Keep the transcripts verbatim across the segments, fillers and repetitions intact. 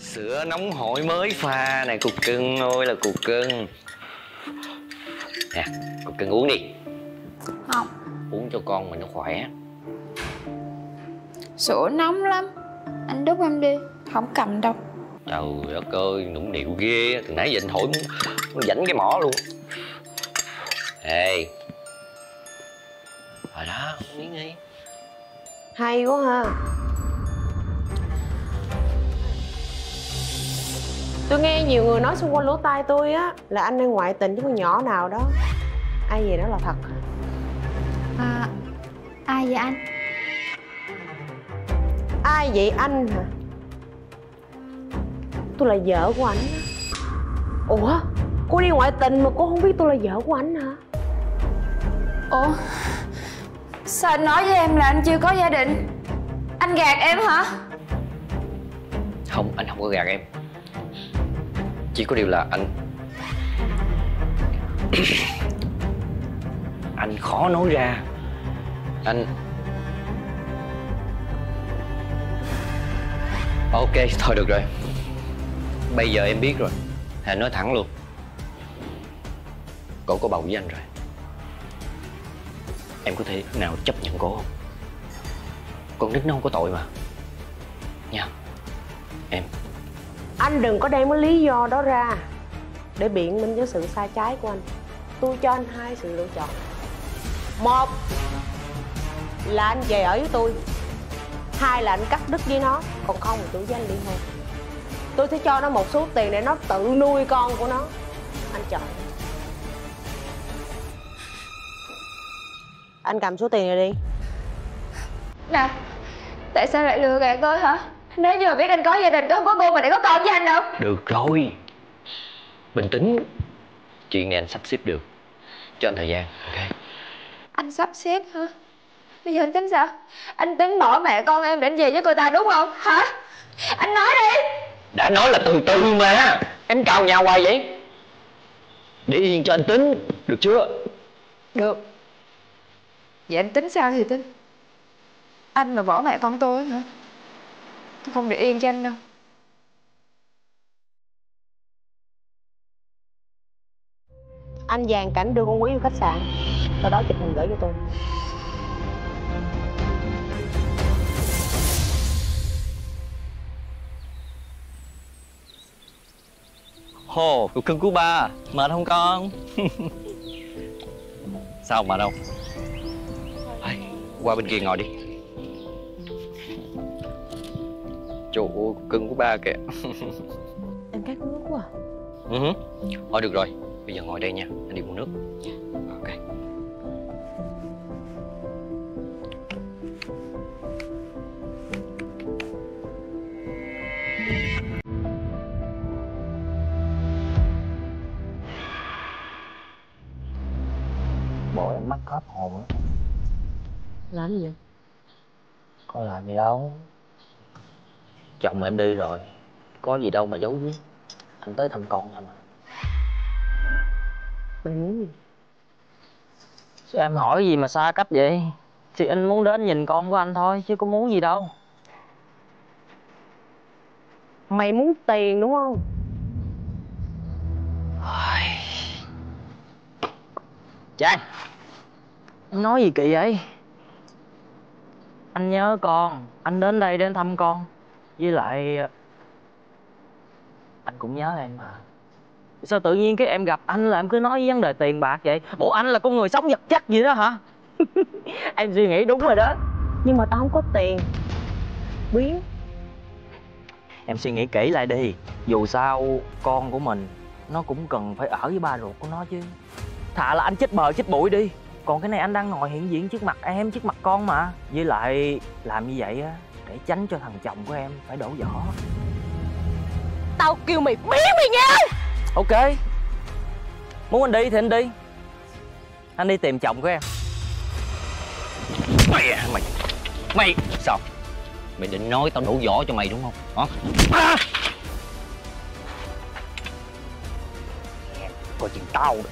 Sữa nóng hổi mới pha này cục cưng ơi là cục cưng. Nè, cục cưng uống đi. Không. Uống cho con mình nó khỏe. Sữa nóng lắm. Anh đút em đi, không cầm đâu. Trời đất ơi, nũng nịu ghê. Từ nãy giờ anh thổi muốn, muốn dảnh cái mỏ luôn. Ê. Rồi đó, uống miếng đi. Hay quá ha. Tôi nghe nhiều người nói xung quanh lỗ tai tôi á là anh đang ngoại tình với con nhỏ nào đó. Ai về đó là thật? À, ai vậy anh? Ai vậy anh hả? Tôi là vợ của ảnh. Ủa? Cô đi ngoại tình mà cô không biết tôi là vợ của ảnh hả? Ủa? Sao anh nói với em là anh chưa có gia đình? Anh gạt em hả? Không, anh không có gạt em. Chỉ có điều là anh anh khó nói ra. Anh ok, thôi được rồi. Bây giờ em biết rồi. Anh nói thẳng luôn. Cổ có bầu với anh rồi. Em có thể nào chấp nhận cổ không? Con nít nó không có tội mà. Nha. Em. Anh đừng có đem cái lý do đó ra để biện minh cho sự sai trái của anh. Tôi cho anh hai sự lựa chọn. Một là anh về ở với tôi. Hai là anh cắt đứt với nó. Còn không thì tôi với anh ly hôn. Tôi sẽ cho nó một số tiền để nó tự nuôi con của nó. Anh chọn. Anh cầm số tiền này đi. Nè, tại sao lại lừa gạt tôi hả? Nếu như mà biết anh có gia đình, tôi không có cô mà để có con với anh đâu. Được rồi, bình tĩnh. Chuyện này anh sắp xếp được. Cho anh thời gian, ok? Anh sắp xếp hả? Bây giờ anh tính sao? Anh tính bỏ mẹ con em để anh về với cô ta đúng không? Hả? Anh nói đi. Đã nói là từ từ mà. Em cào nhau hoài vậy. Để yên cho anh tính, được chưa? Được. Vậy anh tính sao thì tính. Anh mà bỏ mẹ con tôi hả? Tôi không để yên cho anh đâu. Anh dàn cảnh đưa con Quý vô khách sạn. Sau đó chụp hình gửi cho tôi. Hồ, cục cưng của ba. Mệt không con? Sao mà đâu? Qua bên kia ngồi đi. Trời ơi, cục cưng của ba kìa. Em khát nước quá à. Ừ. Thôi được rồi, bây giờ ngồi đây nha, anh đi mua nước. Ok. Bộ em mắc hết hồn á. Làm gì vậy? Có làm gì đâu. Chồng em đi rồi, có gì đâu mà giấu giếm. Anh tới thăm con thôi mà. Mày muốn gì? Sao em hỏi gì mà xa cách vậy? Thì anh muốn đến nhìn con của anh thôi, chứ có muốn gì đâu. Mày muốn tiền đúng không? Trang, anh nói gì kỳ vậy? Anh nhớ con, anh đến đây để thăm con. Với lại anh cũng nhớ em mà. Sao tự nhiên cái em gặp anh là em cứ nói vấn đề tiền bạc vậy? Bộ anh là con người sống vật chất gì đó hả? Em suy nghĩ đúng rồi đó. Nhưng mà tao không có tiền. Biến. Em suy nghĩ kỹ lại đi. Dù sao con của mình nó cũng cần phải ở với ba ruột của nó chứ. Thà là anh chết bờ chết bụi đi. Còn cái này anh đang ngồi hiện diện trước mặt em, trước mặt con mà. Với lại làm như vậy á để tránh cho thằng chồng của em phải đổ vỏ. Tao kêu mày biến mày nghe. Ok. Muốn anh đi thì anh đi. Anh đi tìm chồng của em. Mày à, mày Mày sao? Mày định nói tao đổ vỏ cho mày đúng không? Hả? À! Coi chừng tao đó.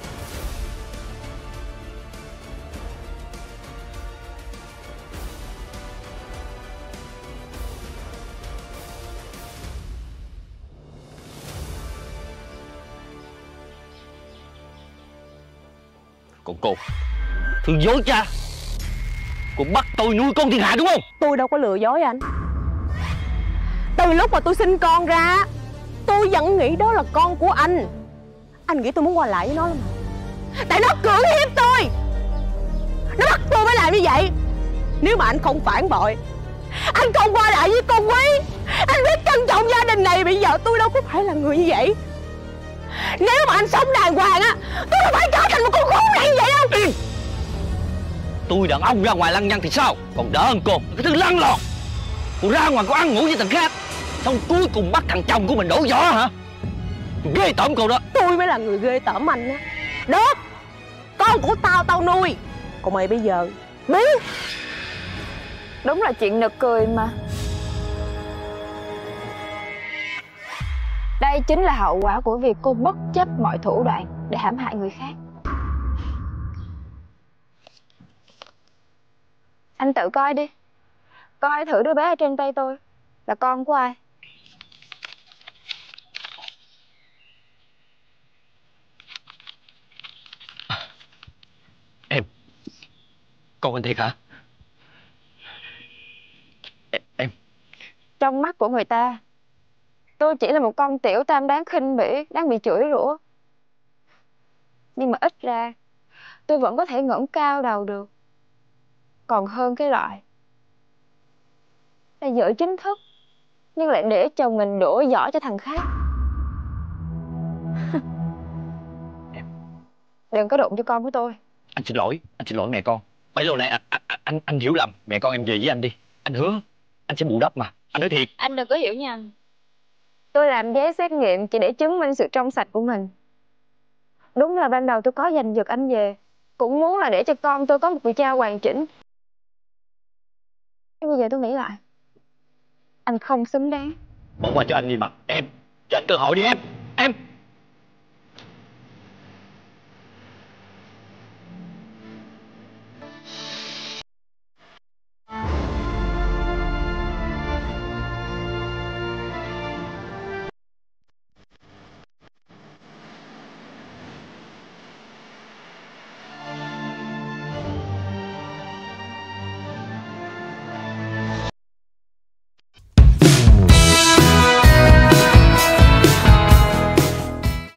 Còn cô, thương dối cha. Cô bắt tôi nuôi con thiên hạ đúng không? Tôi đâu có lừa dối anh. Từ lúc mà tôi sinh con ra, tôi vẫn nghĩ đó là con của anh. Anh nghĩ tôi muốn qua lại với nó lắm mà. Tại nó cưỡng hiếp tôi, nó bắt tôi phải làm như vậy. Nếu mà anh không phản bội, anh không qua lại với con Quý, anh biết trân trọng gia đình này. Bây giờ tôi đâu có phải là người như vậy. Nếu mà anh sống đàng hoàng á, tôi đâu phải trở thành một con khốn nạn như vậy đâu. Im. Tôi đàn ông ra ngoài lăng nhăng thì sao? Còn đỡ hơn cô, cái thứ lăn lộn. Cô ra ngoài cô ăn ngủ với thằng khác, xong cuối cùng bắt thằng chồng của mình đổ vỏ hả? Tôi ghê tởm cô đó. Tôi mới là người ghê tởm anh á. Được, con của tao tao nuôi, còn mày bây giờ biết. Đúng là chuyện nực cười mà. Đây chính là hậu quả của việc cô bất chấp mọi thủ đoạn để hãm hại người khác. Anh tự coi đi, coi thử đứa bé ở trên tay tôi là con của ai. Em, con anh thiệt hả? Em, em. Trong mắt của người ta, tôi chỉ là một con tiểu tam đáng khinh bỉ, đáng bị chửi rủa. Nhưng mà ít ra tôi vẫn có thể ngẩng cao đầu được. Còn hơn cái loại là vợ chính thức nhưng lại để chồng mình đổ vỏ cho thằng khác. Em. Đừng có đụng cho con của tôi. Anh xin lỗi, anh xin lỗi mẹ con. Mấy lâu nay anh, anh, anh, anh hiểu lầm. Mẹ con em về với anh đi. Anh hứa, anh sẽ bù đắp mà. Anh nói thiệt. Anh đừng có hiểu nhầm. Tôi làm giấy xét nghiệm chỉ để chứng minh sự trong sạch của mình. Đúng là ban đầu tôi có giành giật anh về, cũng muốn là để cho con tôi có một vị cha hoàn chỉnh. Nhưng bây giờ tôi nghĩ lại, anh không xứng đáng. Bỏ qua cho anh đi mà. Em, cho anh cơ hội đi em.